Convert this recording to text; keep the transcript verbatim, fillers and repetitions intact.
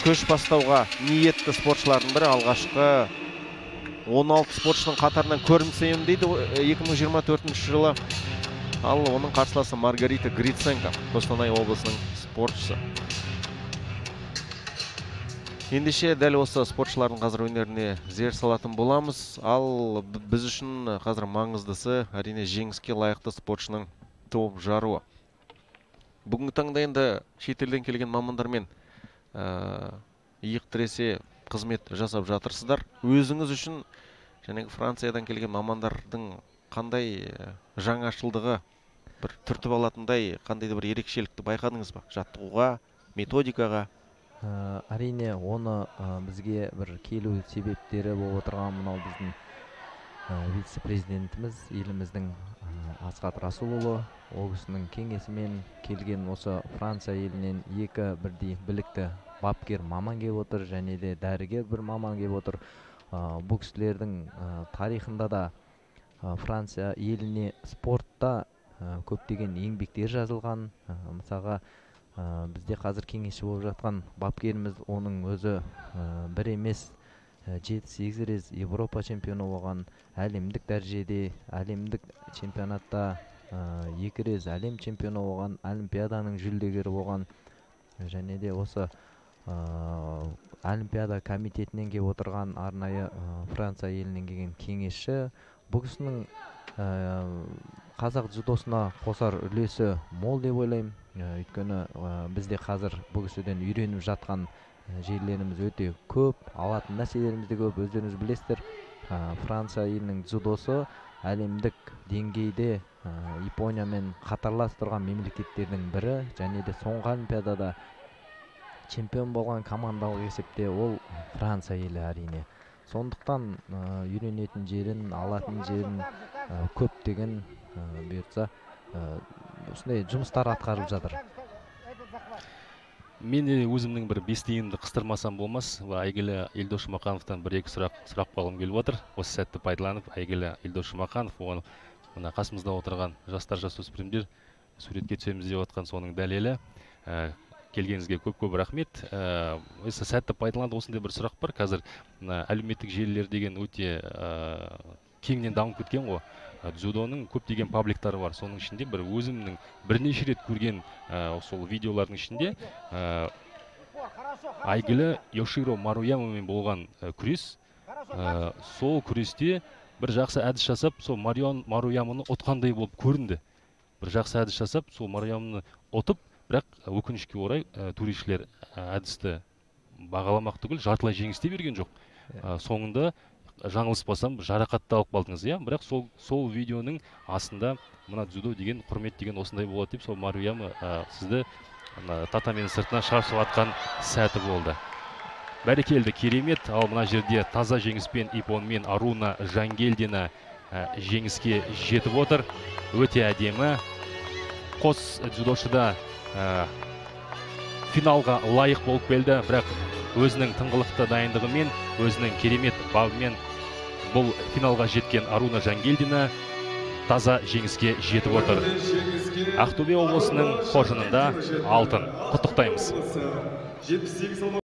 көш бастауға ниетті спортшылардың бірі, алғашқы он алты спортшының қатарынан көрінсем дейді екі мың жиырма төртінші жылы. Ал оның қарсыласы Маргарита Гриценко, Қостанай облысының спортшысы. Ендеше дәл осы спортшылардың қазір өнеріне зер салатын боламыз. Ал біз үшін қазір маңыздысы әрине жеңіске лайықты спортшының топ жаруы. Бүгінгі таңда енді шетелден келген мамандармен иық тіресе қызмет жасап жатырсыздар. Өзіңіз үшін және Франциядан келген мамандардың қандай жаңашылдығы бір түртіп алатындай қандай бір ерекшелікті байқадыңыз ба? Жаттығуға, методикаға? Әрине, оны бізге бір келу себептері болып отырған мынау біздің вице-президентіміз, еліміздің Асхат Расулұлы, ол кісінің кеңесімен келген осы Франция елінен екі бірдей білікті бапкер маман келіп отыр, және де дәрігер бір маман келіп отыр. Бұл кісілердің тарихында да Франция еліне спортта көптеген еңбектер жазылған. Мысалға, бізде қазір кеңесші болып жатқан бапкеріміз, оның өзі бір емес жеті сегіз рет Европа чемпионы болған, әлемдік дәрежеде, әлемдік чемпионатта екі рет әлем чемпионы болған, олимпиаданың жүлдегері болған, және де осы олимпиада комитетінен келіп отырған арнайы Франция елінен келген кеңесші. Бұл кісінің қазақ дзюдосына қосар үлесі мол деп ойлаймын. Өйткені бізде қазір бұл кісіден үйреніп жатқан жерлеріміз өте көп, алатын нәрселеріміз де көп. Өздеріңіз білесіздер, Франция елінің дзюдосы әлемдік деңгейде Япониямен қатарлас тұрған мемлекеттердің бірі, және де соңғы олимпиадада чемпион болған командалық есепте ол Франция елі әрине. Сондықтан үйренетін жерін, алатын жерін көптеген бұйыртса осындай жұмыстар атқарылып жатыр. Мен өзімнің бір бестейімді қыстырмасам болмас. Әйгілі Елдос Жұмақановтан бір-екі сұрақ сұрақ қойғым келіп отыр. Осы сәтті пайдаланып, әйгілі Елдос Жұмақанов, оны мына қасымызда отырған жастар, жасөспірімдер суретке түсеміз деп отқан соның дәлелі. Келгеніңізге көп-көп рахмет. Осы сәтті пайдаланып, осындай бір сұрақ бар. Қазір әлеуметтік желілер деген өте кеңінен дамып кеткен ғой. Дзюдоның көптеген пабликтары бар. Соның ішінде бір өзімнің бірнеше рет көрген сол видеолардың ішінде әйгілі Йоширо Маруямамен болған күрес. Сол күресте бір жақсы әдіс жасап, сол Маруяманы ұтқандай болып көрінді. Бір жақсы әдіс жасап, сол Маруяманы ұтып, бірақ өкінішке орай төрешілер әдісті бағаламақ түгіл жартылай жеңісте берген жоқ. Соңында жаңылыспасам жарақатты алып қалдыңыз, иә? Бірақ сол сол видеоның астында мына дзюдо деген, құрмет деген осындай болады деп, сол Маруяма сізді татаменің сыртына шаршып атқан сәті болды. Бәрекелді, керемет. Ал мына жерде таза жеңіспен иппонмен Аруна Жангелдина жеңіске жетіп отыр. Өте әдемі. Қос дзюдошыда финалға лайық болып келді, бірақ өзінің тыңғылықты дайындығымен, өзінің керемет бабымен бұл финалға жеткен Аруна Жангелдина таза жеңіске жетіп отыр. Ақтөбе облысының қоржынында алтын. Құттықтаймыз.